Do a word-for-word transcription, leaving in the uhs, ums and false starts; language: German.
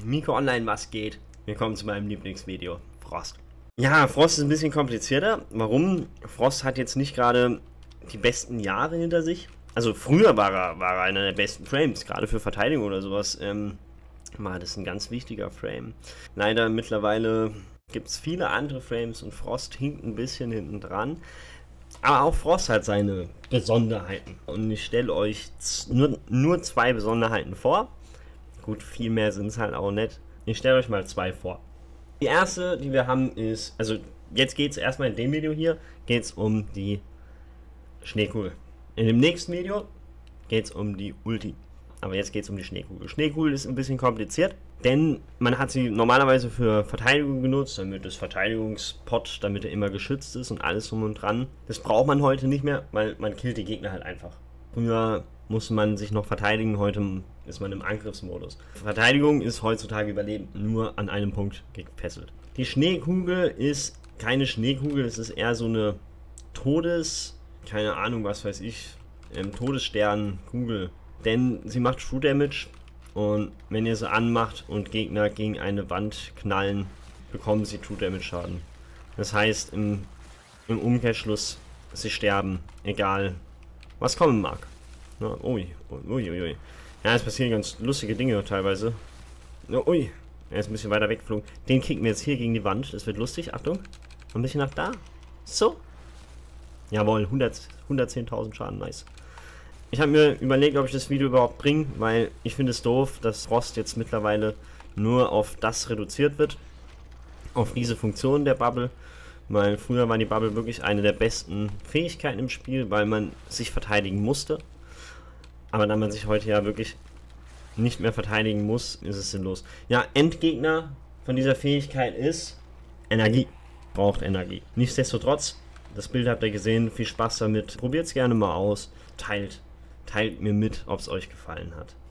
Miko Online, was geht? Willkommen zu meinem Lieblingsvideo, Frost. Ja, Frost ist ein bisschen komplizierter. Warum? Frost hat jetzt nicht gerade die besten Jahre hinter sich. Also früher war er, war er einer der besten Frames, gerade für Verteidigung oder sowas. Ähm, war das ein ganz wichtiger Frame. Leider mittlerweile gibt es viele andere Frames und Frost hinkt ein bisschen hinten dran. Aber auch Frost hat seine Besonderheiten. Und ich stelle euch nur, nur zwei Besonderheiten vor. Gut, viel mehr sind es halt auch nicht. Ich stelle euch mal zwei vor. Die erste, die wir haben, ist, also jetzt geht es erstmal in dem Video hier, geht es um die Schneekugel. In dem nächsten Video geht es um die Ulti. Aber jetzt geht es um die Schneekugel. Schneekugel ist ein bisschen kompliziert, denn man hat sie normalerweise für Verteidigung genutzt, damit das Verteidigungspot, damit er immer geschützt ist und alles drum und dran. Das braucht man heute nicht mehr, weil man killt die Gegner halt einfach. Früher musste man sich noch verteidigen, heute ist man im Angriffsmodus. Verteidigung ist heutzutage Überleben nur an einem Punkt gefesselt. Die Schneekugel ist keine Schneekugel, es ist eher so eine Todes... keine Ahnung, was weiß ich, ähm, Todessternkugel. Denn sie macht True Damage und wenn ihr sie anmacht und Gegner gegen eine Wand knallen, bekommen sie True Damage Schaden. Das heißt, im, im Umkehrschluss, sie sterben, egal was kommen mag. Na, ui, ui, ui, ui. Ja, es passieren ganz lustige Dinge teilweise. Na, ui, er ist ein bisschen weiter weggeflogen. Den kicken wir jetzt hier gegen die Wand, das wird lustig, Achtung. Ein bisschen nach da. So. Jawohl, hundertzehntausend Schaden, nice. Ich habe mir überlegt, ob ich das Video überhaupt bringe, weil ich finde es doof, dass Frost jetzt mittlerweile nur auf das reduziert wird. Auf diese Funktion der Bubble. Weil früher war die Bubble wirklich eine der besten Fähigkeiten im Spiel, weil man sich verteidigen musste. Aber da man sich heute ja wirklich nicht mehr verteidigen muss, ist es sinnlos. Ja, Endgegner von dieser Fähigkeit ist Energie. Braucht Energie. Nichtsdestotrotz, das Bild habt ihr gesehen, viel Spaß damit. Probiert es gerne mal aus. Teilt, teilt mir mit, ob es euch gefallen hat.